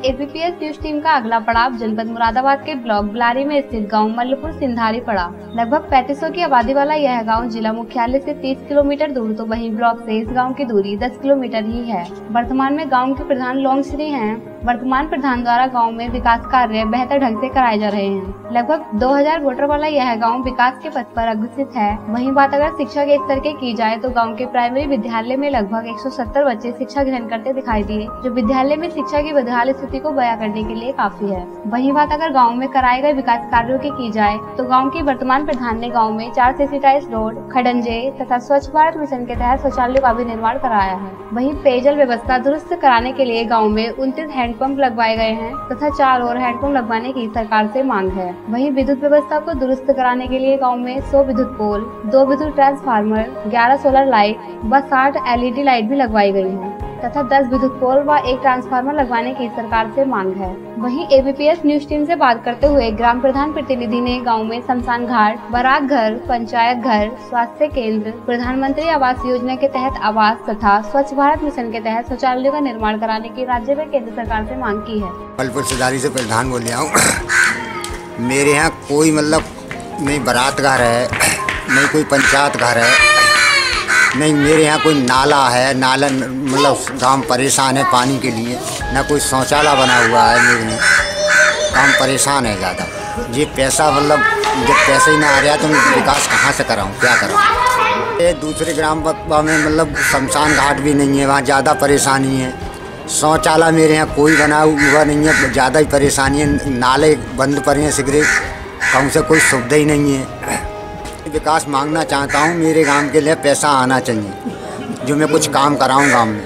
ABPS news team का अगला पड़ाव जनपद मुरादाबाद के ब्लॉक बिलारी में स्थित गांव मल्लपुर सिंधारी पड़ा। लगभग 3500 की आबादी वाला यह गांव जिला मुख्यालय से 30 किलोमीटर दूर तो वहीं ब्लॉक से इस गांव की दूरी 10 किलोमीटर ही है। वर्तमान में गांव के प्रधान लोंग श्री हैं। वर्तमान प्रधान द्वारा गांव में विकास कार्य बेहतर ढंग से कराए जा रहे हैं। लगभग 2000 वोटर वाला यह गांव विकास के पथ पर अग्रसित है। वहीं बात अगर शिक्षा के स्तर की की जाए तो गांव के प्राइमरी विद्यालय में लगभग 170 बच्चे शिक्षा ग्रहण करते दिखाई दिए, जो विद्यालय में शिक्षा की बदहाल स्थिति को बयां करने के लिए काफी है। वहीं बात अगर गाँव में कराए गए विकास कार्यों की जाए तो गाँव के वर्तमान प्रधान ने गाँव में 4 सीसीटाइज रोड, खडंजे तथा स्वच्छ भारत मिशन के तहत शौचालय का भी निर्माण कराया है। वहीं पेयजल व्यवस्था दुरुस्त कराने के लिए गाँव में 29 हैंडपंप लगवाए गए हैं तथा 4 और हैंडपंप लगवाने की सरकार से मांग है। वहीं विद्युत व्यवस्था को दुरुस्त कराने के लिए गांव में 100 विद्युत पोल, 2 विद्युत ट्रांसफार्मर, 11 सोलर लाइट व 60 LED लाइट भी लगवाई गई हैं तथा 10 विद्युत पोल व 1 ट्रांसफार्मर लगवाने की सरकार से मांग है। वहीं एबीपीएस न्यूज टीम से बात करते हुए ग्राम प्रधान प्रतिनिधि ने गांव में शमशान घाट, बारात घर, पंचायत घर, स्वास्थ्य केंद्र, प्रधानमंत्री आवास योजना के तहत आवास तथा स्वच्छ भारत मिशन के तहत शौचालय का निर्माण कराने की राज्य व केंद्र सरकार से मांग की है। मल्लपुर सिंधारी से प्रधान बोल रहा हूँ। मेरे यहाँ कोई नहीं बारात घर है, नहीं कोई पंचायत घर है, नहीं मेरे यहाँ कोई नाला है। नाला गांव परेशान है पानी के लिए, ना कोई शौचालय बना हुआ है। मेरे में गांव परेशान है ज़्यादा। ये पैसा जब पैसे ही ना आ रहा तो मैं विकास कहाँ से कराऊँ, क्या कराऊँ। ये दूसरे ग्राम में शमशान घाट भी नहीं है, वहाँ ज़्यादा परेशानी है। शौचालय मेरे यहाँ कोई बना हुआ नहीं है, ज़्यादा ही परेशानी है। नाले बंद पड़े हैं, सिगरेट कहीं से कोई सुविधा ही नहीं है। विकास मांगना चाहता हूँ, मेरे गांव के लिए पैसा आना चाहिए जो मैं कुछ काम कराऊँ गांव में।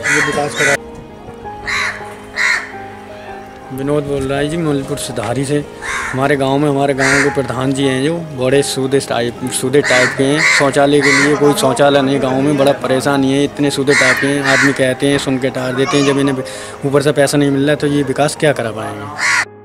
विनोद बोल रहा है जी, मल्लपुर सिंधारी से। हमारे गांव के प्रधान जी हैं जो बड़े सूदे टाइप के हैं। शौचालय के लिए कोई शौचालय नहीं, गांव में बड़ा परेशानी है। इतने सूदे टाइप के हैं, आदमी कहते हैं सुन के टार देते हैं। जब इन्हें ऊपर से पैसा नहीं मिल रहा है तो ये विकास क्या करा पाएंगे।